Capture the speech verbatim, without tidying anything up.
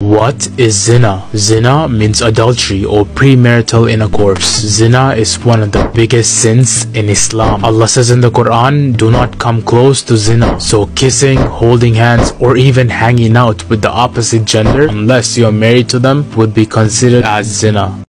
What is zina? Zina means adultery or premarital intercourse. Zina is one of the biggest sins in Islam. Allah says in the Quran, do not come close to zina. So kissing, holding hands, or even hanging out with the opposite gender, unless you are married to them, would be considered as zina.